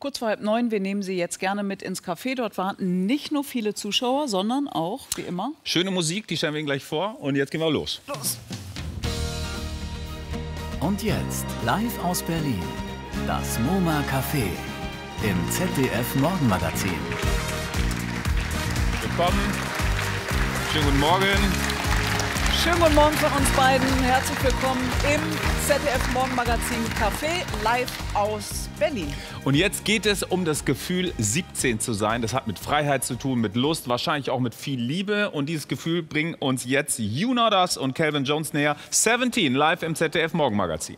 Kurz vor 8:30, wir nehmen Sie jetzt gerne mit ins Café. Dort warten nicht nur viele Zuschauer, sondern auch, wie immer, schöne Musik, die stellen wir Ihnen gleich vor. Und jetzt gehen wir los. los. Und jetzt, live aus Berlin, das MoMA Café im ZDF Morgenmagazin. Willkommen, schönen guten Morgen. Schönen guten Morgen von uns beiden. Herzlich willkommen im ZDF Morgenmagazin Café, live aus Berlin. Und jetzt geht es um das Gefühl, 17 zu sein. Das hat mit Freiheit zu tun, mit Lust, wahrscheinlich auch mit viel Liebe. Und dieses Gefühl bringen uns jetzt You Not Us und Calvin Jones näher. 17, live im ZDF Morgenmagazin.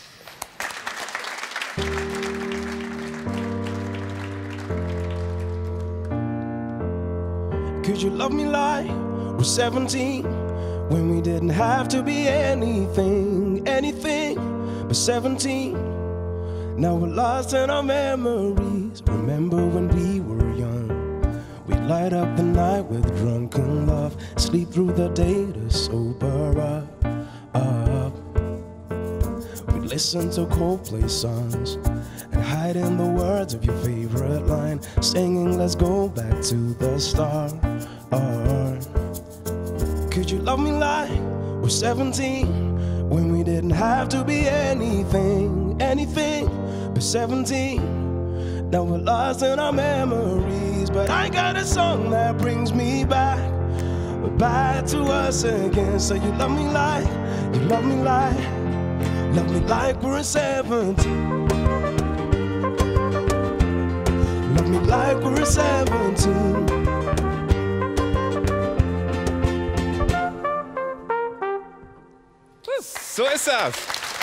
Could you love me like we're 17? When we didn't have to be anything, anything but 17. Now we're lost in our memories. Remember when we were young? We'd light up the night with drunken love, sleep through the day to sober up. We'd listen to Coldplay songs and hide in the words of your favorite line, singing let's go back to the start. Could you love me like we're 17? When we didn't have to be anything, anything but 17. Now we're lost in our memories, but I got a song that brings me back to us again. So you love me like we're 17. Love me like we're 17. So ist das.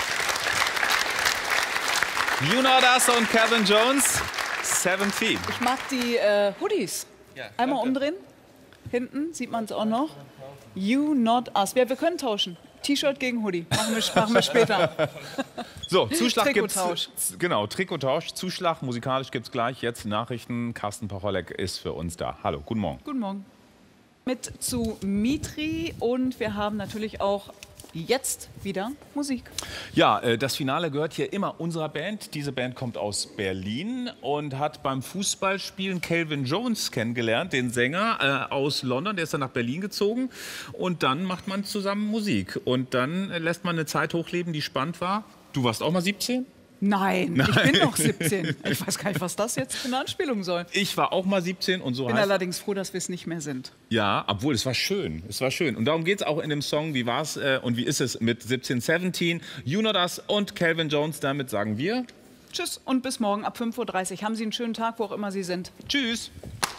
You Not Us und Calvin Jones, 17. Ich mag die Hoodies. Ja, einmal danke. umdrehen. Hinten sieht man es auch noch. You Not Us. Wir können tauschen. T-Shirt gegen Hoodie. Machen wir später. So, Zuschlag gibt's. Trikottausch. Genau, Trikottausch. Zuschlag musikalisch gibt's gleich. Jetzt Nachrichten. Carsten Pacholek ist für uns da. Hallo, guten Morgen. Guten Morgen. Mit zu Mitri und wir haben natürlich auch jetzt wieder Musik. Ja, das Finale gehört hier immer unserer Band. Diese Band kommt aus Berlin und hat beim Fußballspielen Calvin Jones kennengelernt, den Sänger aus London. Der ist dann nach Berlin gezogen und dann macht man zusammen Musik. Und dann lässt man eine Zeit hochleben, die spannend war. Du warst auch mal 17? Nein, ich bin noch 17. Ich weiß gar nicht, was das jetzt für eine Anspielung soll. Ich war auch mal 17 und so Ich bin heißt... allerdings froh, dass wir es nicht mehr sind. Ja, obwohl es war schön. Es war schön. Und darum geht es auch in dem Song, wie war's und wie ist es mit 17, 17, You Not Us und Calvin Jones. Damit sagen wir Tschüss und bis morgen ab 5:30 Uhr. Haben Sie einen schönen Tag, wo auch immer Sie sind. Tschüss.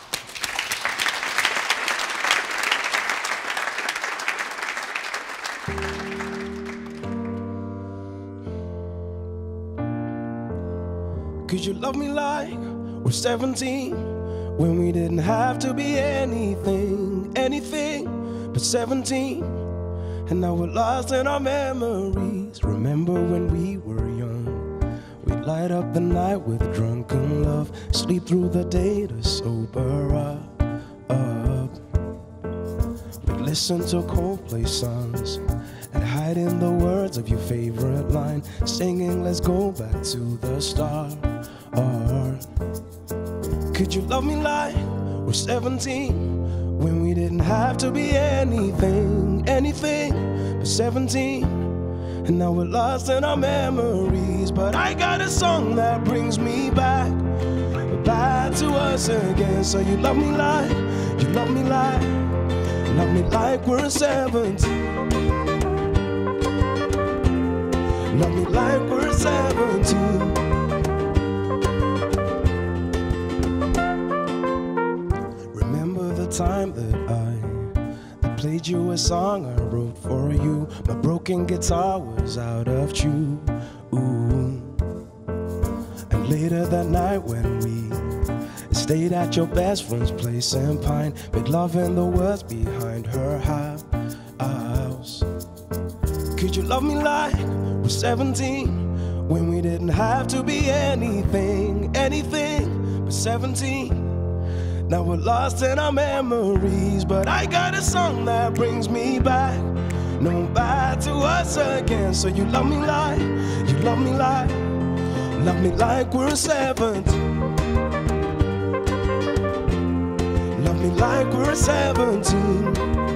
Could you love me like we're 17? When we didn't have to be anything, anything but 17. And now we're lost in our memories. Remember when we were young? We'd light up the night with drunken love, sleep through the day to sober up. We'd listen to Coldplay songs and hide in the words of your favorite line, singing let's go back to the start. Could you love me like we're 17? When we didn't have to be anything, anything but 17. And now we're lost in our memories, but I got a song that brings me back to us again. So you love me like we're 17. Love me like we're 17. Remember the time that I played you a song I wrote for you. My broken guitar was out of tune. Ooh. And later that night when we stayed at your best friend's place in Pine, made love in the words behind her house. Could you love me like we're 17? When we didn't have to be anything, anything but 17. Now we're lost in our memories, but I got a song that brings me back to us again. So you love me like Love me like we're 17. Love me like we're 17.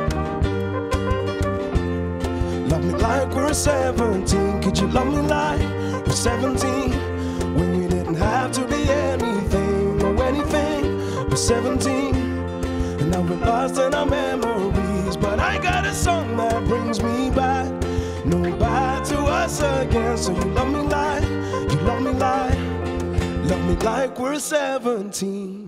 Love me like we're 17. Could you love me like we're 17? When we didn't have to be anything or anything. We're 17. And now we're lost in our memories. But I got a song that brings me back. No back to us again. So you love me like we're 17.